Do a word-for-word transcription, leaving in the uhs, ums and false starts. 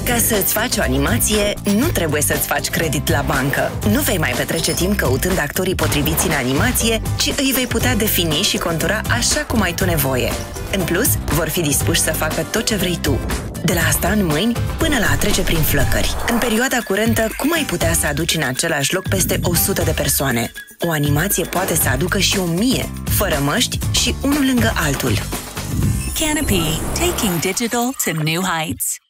Ca să-ți faci o animație, nu trebuie să-ți faci credit la bancă. Nu vei mai petrece timp căutând actorii potriviți în animație, ci îi vei putea defini și contura așa cum ai tu nevoie. În plus, vor fi dispuși să facă tot ce vrei tu. De la asta în mâini până la a trece prin flăcări. În perioada curentă, cum ai putea să aduci în același loc peste o sută de persoane? O animație poate să aducă și o mie, fără măști și unul lângă altul. Canopy, taking digital to new heights.